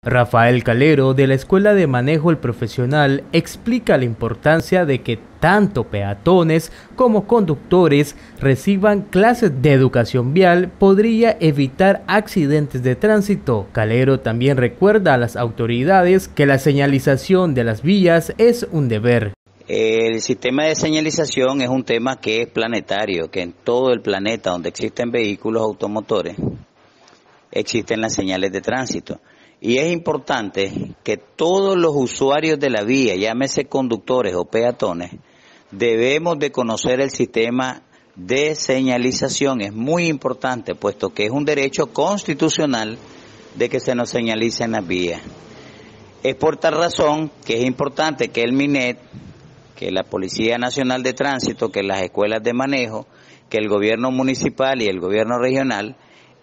Rafael Calero, de la Escuela de Manejo El Profesional, explica la importancia de que tanto peatones como conductores reciban clases de educación vial podría evitar accidentes de tránsito. Calero también recuerda a las autoridades que la señalización de las vías es un deber. El sistema de señalización es un tema que es planetario, que en todo el planeta donde existen vehículos automotores existen las señales de tránsito. Y es importante que todos los usuarios de la vía, llámese conductores o peatones, debemos de conocer el sistema de señalización. Es muy importante, puesto que es un derecho constitucional de que se nos señalice en las vías. Es por tal razón que es importante que el MINET, que la Policía Nacional de Tránsito, que las escuelas de manejo, que el gobierno municipal y el gobierno regional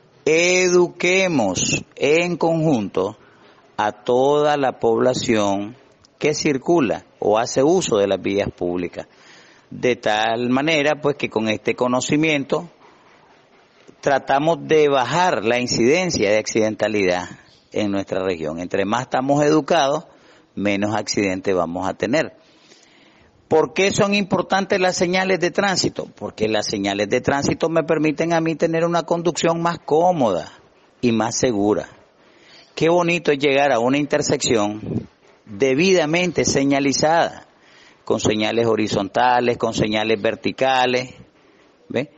eduquemos en conjunto a toda la población que circula o hace uso de las vías públicas, de tal manera pues que con este conocimiento tratamos de bajar la incidencia de accidentalidad en nuestra región. Entre más estamos educados, menos accidentes vamos a tener. ¿Por qué son importantes las señales de tránsito? Porque las señales de tránsito me permiten a mí tener una conducción más cómoda y más segura. Qué bonito es llegar a una intersección debidamente señalizada, con señales horizontales, con señales verticales, ¿ve?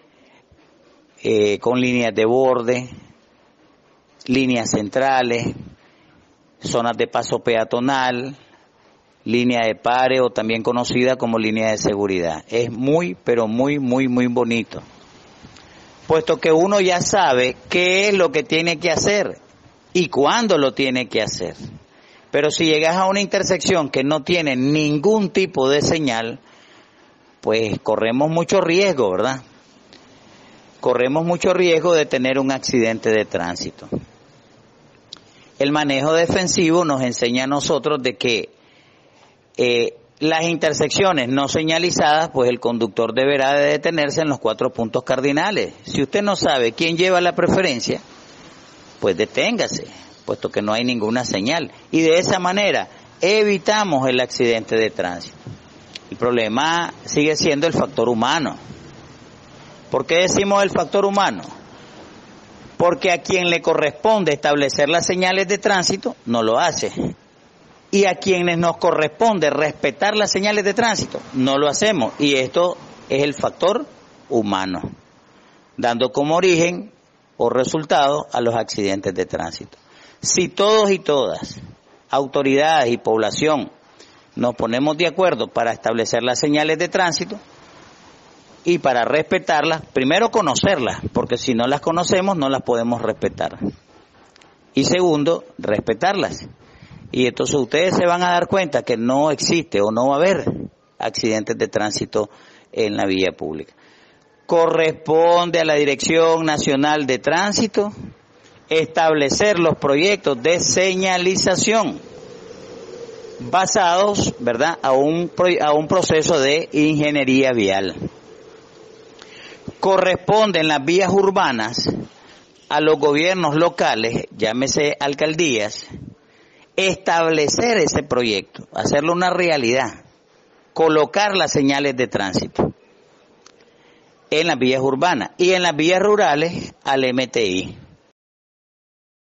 Con líneas de borde, líneas centrales, zonas de paso peatonal, línea de pare o también conocida como línea de seguridad. Es muy, pero muy bonito, puesto que uno ya sabe qué es lo que tiene que hacer y cuándo lo tiene que hacer. Pero si llegas a una intersección que no tiene ningún tipo de señal, pues corremos mucho riesgo, ¿verdad? Corremos mucho riesgo de tener un accidente de tránsito. El manejo defensivo nos enseña a nosotros de que las intersecciones no señalizadas, pues el conductor deberá de detenerse en los 4 puntos cardinales. Si usted no sabe quién lleva la preferencia, pues deténgase, puesto que no hay ninguna señal. Y de esa manera evitamos el accidente de tránsito. El problema sigue siendo el factor humano. ¿Por qué decimos el factor humano? Porque a quien le corresponde establecer las señales de tránsito, no lo hace. Y a quienes nos corresponde respetar las señales de tránsito, no lo hacemos. Y esto es el factor humano, dando como origen o resultado a los accidentes de tránsito. Si todos y todas, autoridades y población, nos ponemos de acuerdo para establecer las señales de tránsito y para respetarlas, primero conocerlas, porque si no las conocemos no las podemos respetar. Y segundo, respetarlas. Y entonces ustedes se van a dar cuenta que no existe o no va a haber accidentes de tránsito en la vía pública. Corresponde a la Dirección Nacional de Tránsito establecer los proyectos de señalización basados, ¿verdad?, a un proceso de ingeniería vial. Corresponde en las vías urbanas a los gobiernos locales, llámese alcaldías, establecer ese proyecto, hacerlo una realidad, colocar las señales de tránsito en las vías urbanas y en las vías rurales al MTI.